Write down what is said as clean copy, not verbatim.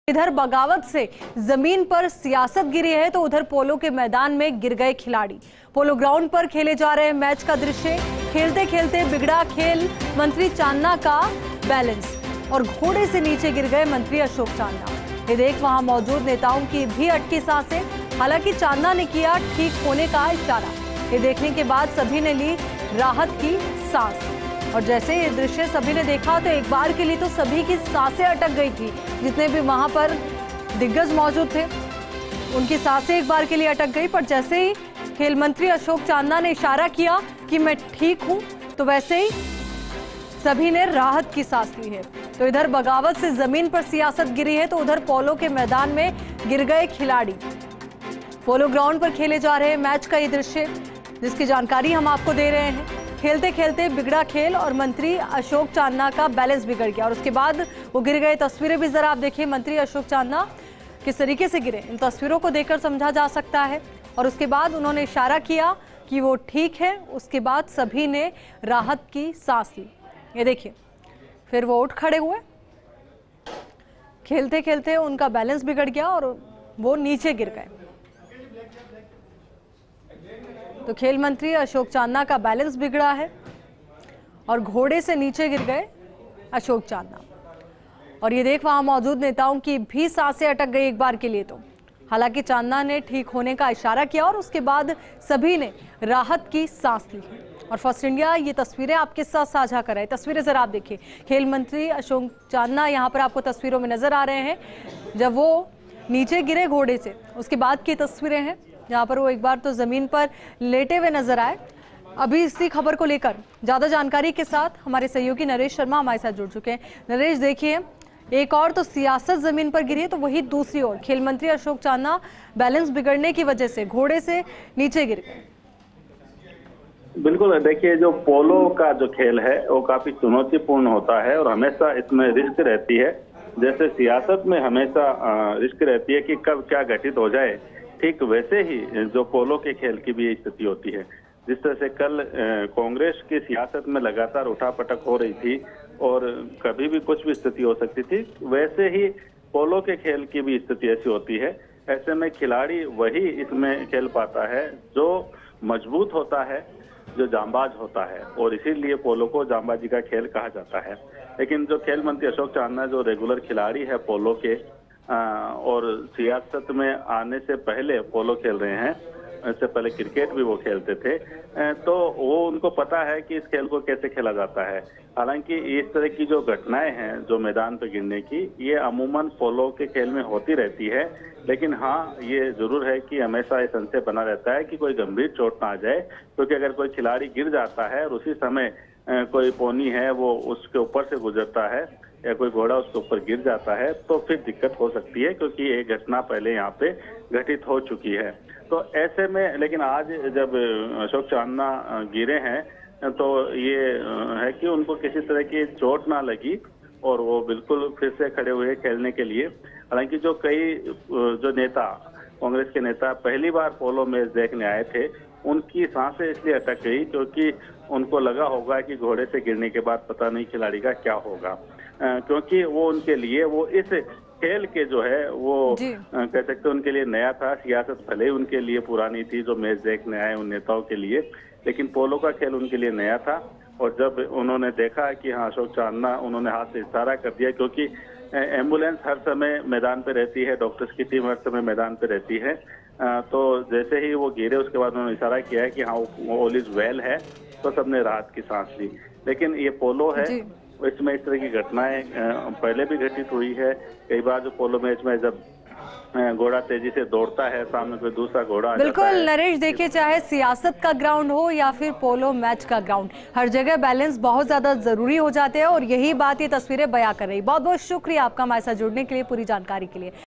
इधर बगावत से जमीन पर सियासत गिरी है तो उधर पोलो के मैदान में गिर गए खिलाड़ी। पोलो ग्राउंड पर खेले जा रहे मैच का दृश्य, खेलते खेलते बिगड़ा खेल मंत्री चांदना का बैलेंस और घोड़े से नीचे गिर गए मंत्री अशोक चांदना। ये देख वहां मौजूद नेताओं की भी अटकी सांसें। हालांकि चांदना ने किया ठीक होने का इशारा। ये देखने के बाद सभी ने ली राहत की सांस और जैसे ये दृश्य सभी ने देखा तो एक बार के लिए तो सभी की सांसें अटक गई थी। जितने भी वहां पर दिग्गज मौजूद थे उनकी सांसें एक बार के लिए अटक गई। पर जैसे ही खेल मंत्री अशोक चांदना ने इशारा किया कि मैं ठीक हूं तो वैसे ही सभी ने राहत की सांस ली है। तो इधर बगावत से जमीन पर सियासत गिरी है तो उधर पोलो के मैदान में गिर गए खिलाड़ी। पोलो ग्राउंड पर खेले जा रहे मैच का ये दृश्य जिसकी जानकारी हम आपको दे रहे हैं। खेलते खेलते बिगड़ा खेल और मंत्री अशोक चांदना का बैलेंस बिगड़ गया और उसके बाद वो गिर गए। तस्वीरें भी जरा आप देखिए, मंत्री अशोक चांदना किस तरीके से गिरे इन तस्वीरों को देखकर समझा जा सकता है। और उसके बाद उन्होंने इशारा किया कि वो ठीक है। उसके बाद सभी ने राहत की सांस ली। ये देखिए, फिर वो उठ खड़े हुए। खेलते खेलते उनका बैलेंस बिगड़ गया और वो नीचे गिर गए। तो खेल मंत्री अशोक चांदना का बैलेंस बिगड़ा है और घोड़े से नीचे गिर गए अशोक चांदना। और ये देख वहां मौजूद नेताओं की भी सांसें अटक गई एक बार के लिए तो। हालांकि चांदना ने ठीक होने का इशारा किया और उसके बाद सभी ने राहत की सांस ली। और फर्स्ट इंडिया ये तस्वीरें आपके साथ साझा कर रहे हैं। तस्वीरें जरा आप देखिए, खेल मंत्री अशोक चांदना यहाँ पर आपको तस्वीरों में नजर आ रहे हैं जब वो नीचे गिरे घोड़े से। उसके बाद की तस्वीरें हैं जहाँ पर वो एक बार तो जमीन पर लेटे हुए नजर आए। अभी इसी खबर को लेकर ज्यादा जानकारी के साथ हमारे सहयोगी नरेश शर्मा हमारे साथ जुड़ चुके हैं। नरेश, देखिए, एक और तो सियासत जमीन पर गिरी है तो वही दूसरी ओर खेल मंत्री अशोक चांदना बैलेंस बिगड़ने की वजह से घोड़े से नीचे गिर गए। बिल्कुल, देखिए, जो पोलो का जो खेल है वो काफी चुनौतीपूर्ण होता है और हमेशा इसमें रिस्क रहती है। जैसे सियासत में हमेशा रिस्क रहती है कि कब क्या घटित हो जाए, ठीक वैसे ही जो पोलो के खेल की भी स्थिति होती है। जिस तरह से कल कांग्रेस की सियासत में लगातार उठापटक हो रही थी और कभी भी कुछ भी स्थिति हो सकती थी, वैसे ही पोलो के खेल की भी स्थिति ऐसी होती है। ऐसे में खिलाड़ी वही इसमें खेल पाता है जो मजबूत होता है, जो जांबाज होता है, और इसीलिए पोलो को जांबाजी का खेल कहा जाता है। लेकिन जो खेल मंत्री अशोक चांदना जो रेगुलर खिलाड़ी है पोलो के और सियासत में आने से पहले पोलो खेल रहे हैं, इससे पहले क्रिकेट भी वो खेलते थे, तो वो उनको पता है कि इस खेल को कैसे खेला जाता है। हालांकि इस तरह की जो घटनाएं हैं जो मैदान पर गिरने की, ये अमूमन पोलो के खेल में होती रहती है। लेकिन हाँ, ये जरूर है कि हमेशा ये संशय बना रहता है कि कोई गंभीर चोट ना आ जाए, क्योंकि अगर कोई खिलाड़ी गिर जाता है और उसी समय कोई पोनी है वो उसके ऊपर से गुजरता है या कोई घोड़ा उसके ऊपर गिर जाता है तो फिर दिक्कत हो सकती है, क्योंकि ये घटना पहले यहाँ पे घटित हो चुकी है। तो ऐसे में लेकिन आज जब अशोक चांदना गिरे हैं तो ये है कि उनको किसी तरह की चोट ना लगी और वो बिल्कुल फिर से खड़े हुए खेलने के लिए। हालांकि जो कई जो नेता, कांग्रेस के नेता पहली बार पोलो मैच देखने आए थे, उनकी सांसें इसलिए अटक गई क्योंकि उनको लगा होगा कि घोड़े से गिरने के बाद पता नहीं खिलाड़ी का क्या होगा, क्योंकि वो उनके लिए वो इस खेल के जो है वो कह सकते उनके लिए नया था। सियासत भले ही उनके लिए पुरानी थी जो मैच देखने आए उन नेताओं के लिए, लेकिन पोलो का खेल उनके लिए नया था। और जब उन्होंने देखा कि हाँ अशोक चांदना, उन्होंने हाथ से इशारा कर दिया, क्योंकि एम्बुलेंस हर समय मैदान पे रहती है, डॉक्टर्स की टीम हर समय मैदान पे रहती है। तो जैसे ही वो गिरे उसके बाद उन्होंने इशारा किया है कि हाँ ऑल इज वेल है, तो सबने राहत की सांस ली। लेकिन ये पोलो है, इसमें इस तरह की घटनाएं पहले भी घटित हुई है। कई बार जो पोलो मैच में जब घोड़ा तेजी से दौड़ता है, सामने कोई दूसरा घोड़ा बिल्कुल नरेश, देखिए, चाहे सियासत का ग्राउंड हो या फिर पोलो मैच का ग्राउंड, हर जगह बैलेंस बहुत ज्यादा जरूरी हो जाते हैं और यही बात ये तस्वीरें बयां कर रही। बहुत बहुत शुक्रिया आपका हमारे साथ जुड़ने के लिए, पूरी जानकारी के लिए।